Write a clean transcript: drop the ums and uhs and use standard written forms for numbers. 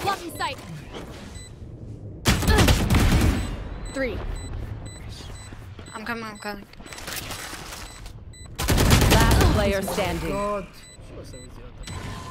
Blocking sight. 3. I'm coming. Last player standing. God. Що це ви зробили?